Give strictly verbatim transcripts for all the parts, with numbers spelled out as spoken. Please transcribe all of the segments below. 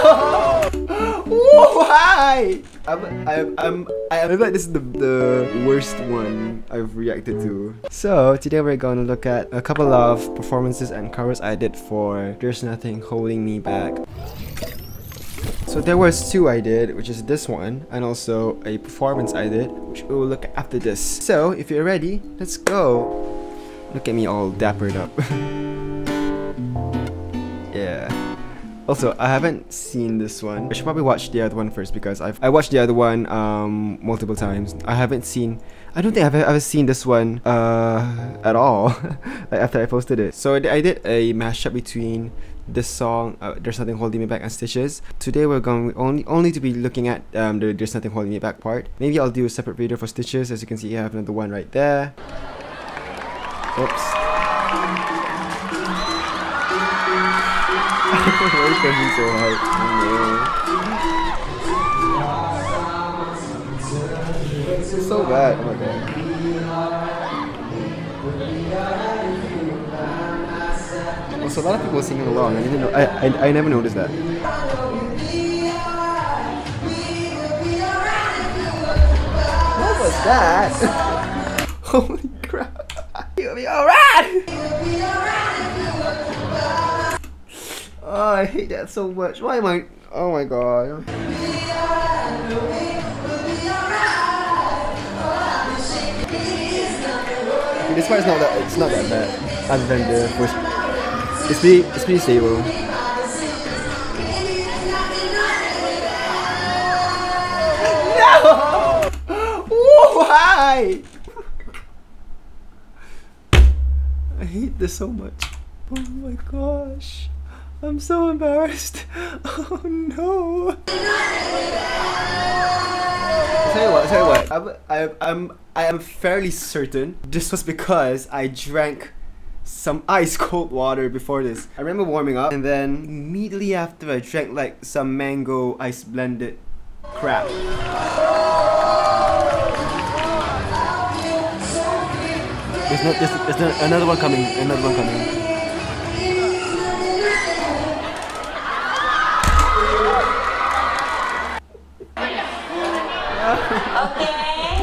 Why? I'm, I'm, I'm, I feel like this is the, the worst one I've reacted to. So today we're gonna look at a couple of performances and covers I did for There's Nothing Holding Me Back. So there was two I did, which is this one, and also a performance I did, which we will look at after this. So if you're ready, let's go. Look at me all dappered up. Yeah. Also, I haven't seen this one. I should probably watch the other one first because I've I watched the other one um multiple times. I haven't seen. I don't think I've ever seen this one uh at all. Like after I posted it. So I did a mashup between this song, uh, There's Nothing Holding Me Back, and Stitches. Today we're going only only to be looking at um the There's Nothing Holding Me Back part. Maybe I'll do a separate video for Stitches. As you can see, I have another one right there. Oops. Why are you pushing so hard? Oh, no. This is so bad. Oh my god. Also, a lot of people singing along. I didn't know. I I, I never noticed that. What was that? Holy crap! You'll be alright. Oh, I hate that so much. Why am I? Oh my god. Okay, this part is not that. It's not that bad. Other than the first. It's pretty. It's pretty stable. No! Why? I hate this so much. Oh my gosh. I'm so embarrassed. Oh no. I'll tell you what, I'll tell you what. I'm, I, I'm, I am fairly certain this was because I drank some ice cold water before this. I remember warming up and then immediately after I drank like some mango ice blended crap. There's, no, there's, there's no, another one coming, another one coming. Okay.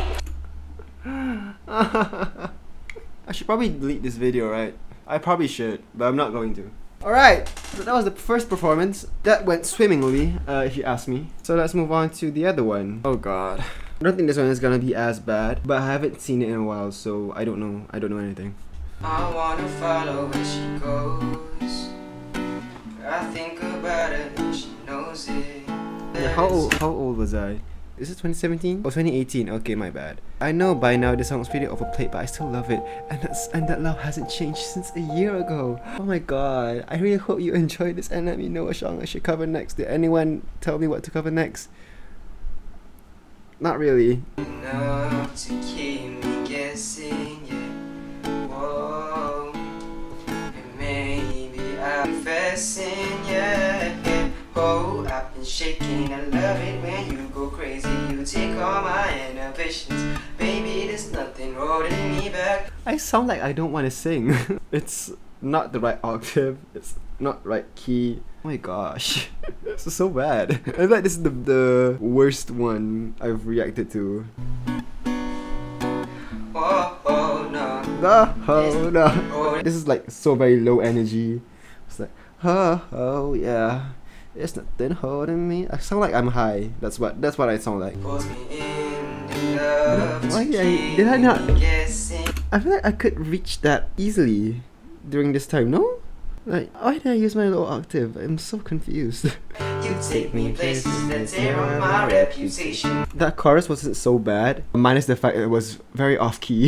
I should probably delete this video, right? I probably should, but I'm not going to. Alright, so that was the first performance. That went swimmingly, uh, if you ask me. So let's move on to the other one. Oh god. I don't think this one is gonna be as bad, but I haven't seen it in a while, so I don't know. I don't know anything. I wanna follow where she goes. I think about it and she knows it. Yeah, how old, how old was I? Is it twenty seventeen? Oh, twenty eighteen. Okay, my bad. I know by now this song is pretty overplayed, but I still love it. And that's and that love hasn't changed since a year ago. Oh my god. I really hope you enjoyed this and let me know what song I should cover next. Did anyone tell me what to cover next? Not really. Enough to keep me guessing, yeah. Whoa. And maybe I'm confessing, yeah. Oh, I've been shaking. I love it when you go crazy. You take all my inhibitions. Baby, there's nothing holding me back. I sound like I don't want to sing. It's not the right octave. It's not right key. Oh my gosh. This is so bad. I feel like this is the, the worst one I've reacted to. Oh, oh, no. No, oh, no. This is like so very low energy. It's like, oh, oh, yeah. There's nothing holding me. I sound like I'm high. That's what that's what I sound like. Pulls me in the love. Why did I, did I not? I feel like I could reach that easily during this time, no? Like, why did I use my low octave? I'm so confused. You take me places that tear up my reputation. That chorus wasn't so bad, minus the fact that it was very off key.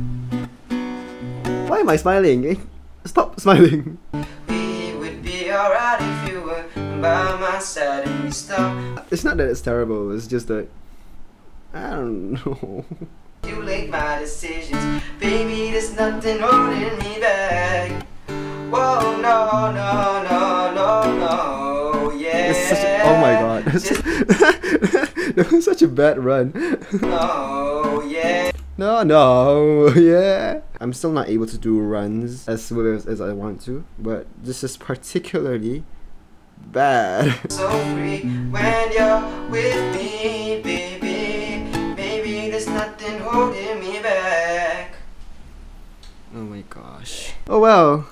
Why am I smiling? Stop smiling. We would be alright if you were by my side and we stop. It's not that it's terrible, it's just that I don't know. You like my decisions, baby. There's nothing holding me back. Whoa, no, no, no, no, no, yeah. It's such a, oh my god, that was such a bad run. No, yeah. No, no, yeah. I'm still not able to do runs as well as, as I want to, but this is particularly bad. So free when you're with me, baby. Baby, there's nothing holding me back. Oh my gosh. Oh well.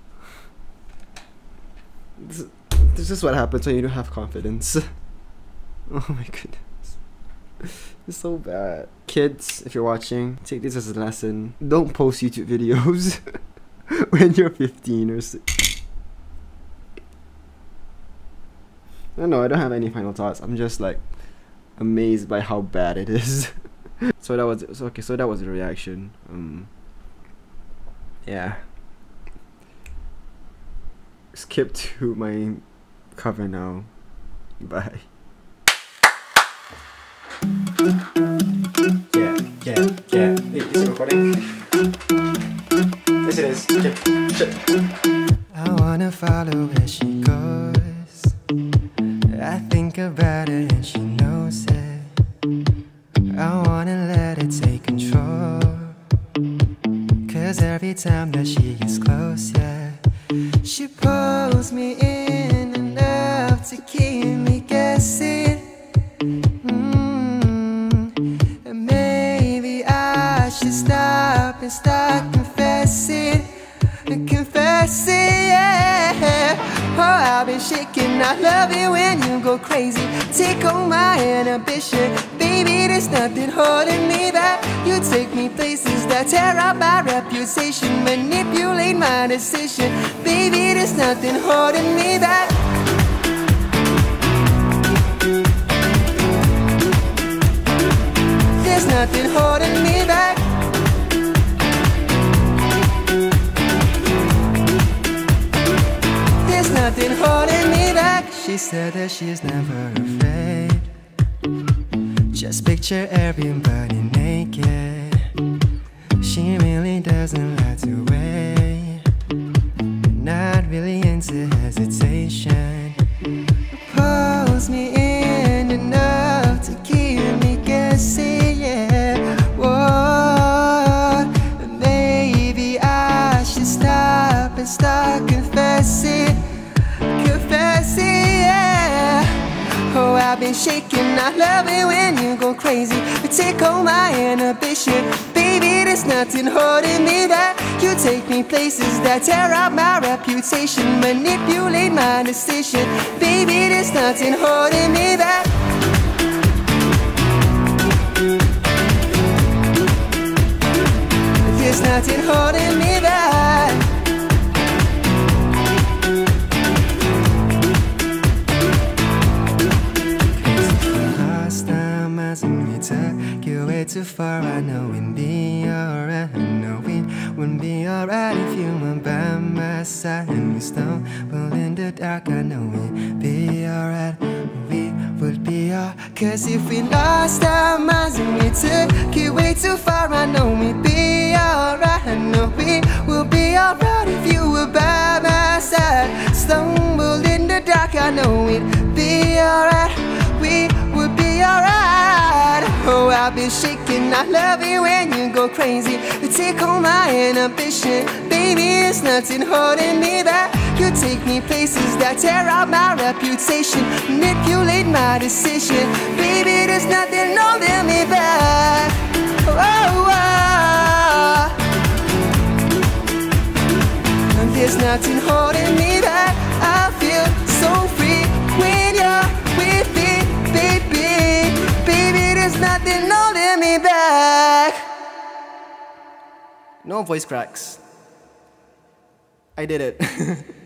This, this is what happens when you don't have confidence. Oh my goodness. It's so bad. Kids, if you're watching, take this as a lesson. Don't post YouTube videos when you're fifteen or so. I don't know, I don't have any final thoughts. I'm just like amazed by how bad it is. So that was so okay, so that was the reaction. Um yeah. Skip to my cover now. Bye. Yeah, yeah, yeah. Hey, is it recording? Yes, it is. Okay. Shit. I wanna follow where she goes. I think about her and she knows it. I wanna let her take control. Cause every time that she gets close, yeah, she pulls me in enough to keep me guessing. Stop and start confessing, confessing, yeah. Oh, I've been shaking, I love it when you go crazy. Take on my inhibition, baby, there's nothing holding me back. You take me places that tear up my reputation, manipulate my decision, baby, there's nothing holding me back. There's nothing holding me back. Nothing holding me back. She said that she's never afraid. Just picture everybody naked. She really doesn't like to wait. Not really into hesitation. Pulls me in enough to keep me guessing, yeah. Whoa, maybe I should stop and start confessing. Oh, I've been shaking, I love it when you go crazy. You take all my inhibition, baby, there's nothing holding me back. You take me places that tear up my reputation, manipulate my decision, baby, there's nothing holding me back. There's nothing holding me back. Took you way too far, I know it'd be alright. I know it wouldn't be alright if you were by my side. And we stumble in the dark, I know it'd be alright. We would be alright. Cause if we lost our minds and we took you way too far, I know we'd be alright. I know we will be alright if you were by my side. Stumble in the dark, I know it'd be alright. We would be alright. Oh, I've been shaking, I love it when you go crazy. You take all my inhibition, baby, there's nothing holding me back. You take me places that tear up my reputation, manipulate my decision, baby, there's nothing holding me back. Oh, oh. There's nothing holding me back. I feel so free when you're with me, baby. Baby, there's nothing holding me back. No voice cracks. I did it.